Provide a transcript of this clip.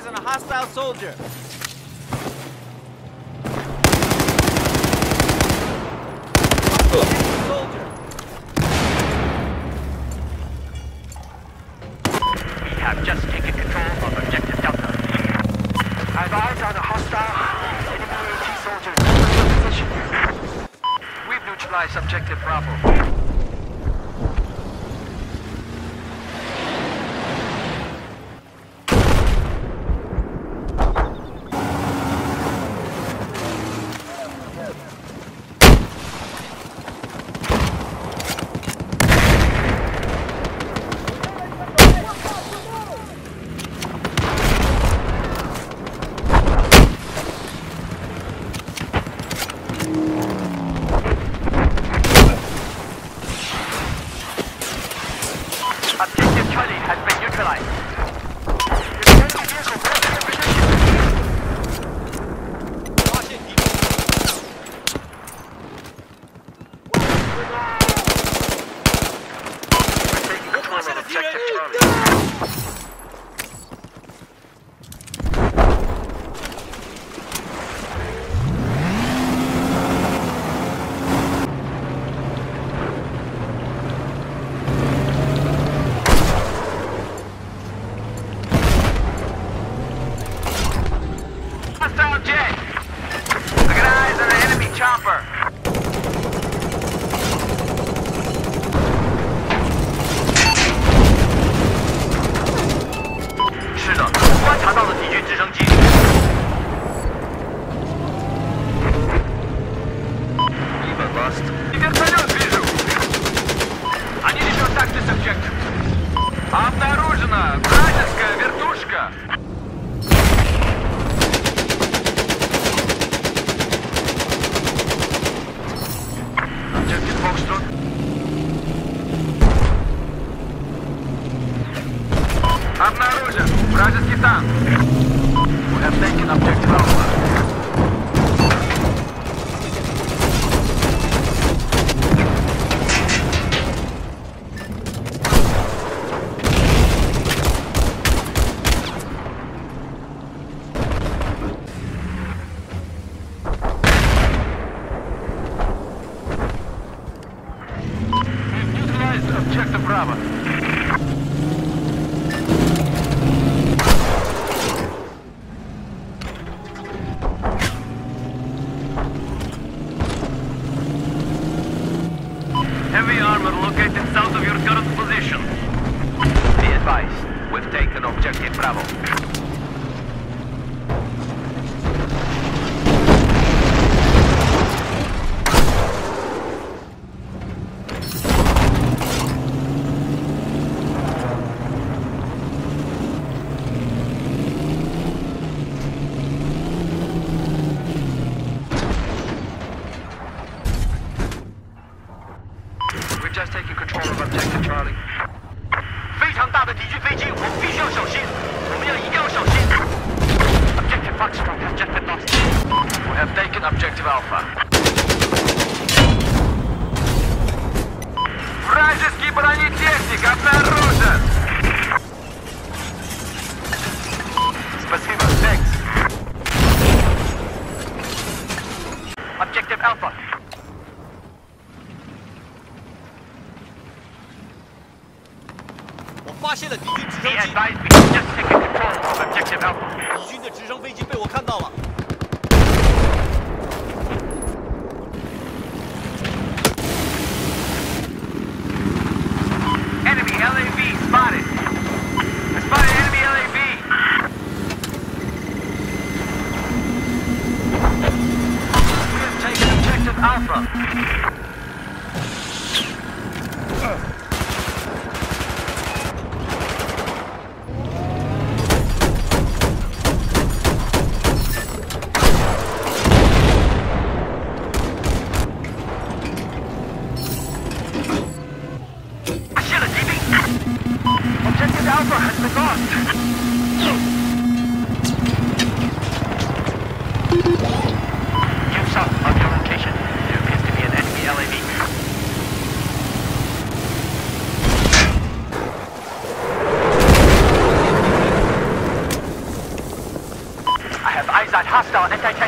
eyes on a hostile soldier. Soldier. We have just taken control of objective Delta. I've eyes on a hostile enemy AT soldier. Position. We've neutralized objective Bravo. Objective Charlie has been neutralized. We're taking control of objective Charlie. Hostile jet! I got eyes on an enemy chopper! 是的，观察到了敌军直升机。Even lost. Вертолет вижу! Они ведут тактис объект. Обнаружена вражеская вертушка! Objective Foxtrot. Обнаружен вражеский танк. We have taken objective Alpha. We've neutralized objective Bravo. Heavy armor located south of your current position. Be advised, we've taken objective Bravo. We've just taken control of objective Charlie. 非常大的敌军飞机，我们必须要小心。我们一定要小心。Objective Foxtrot has just been lost. We have taken objective Alpha. Вражеский бронетехник обнаружен. Спасибо, thanks. Objective Alpha. Be advised, we have just taken control of objective Alpha. 敌军的直升飞机被我看到了。 Enemy LAV spotted. I spotted enemy LAV. We have taken objective Alpha. our anti-tank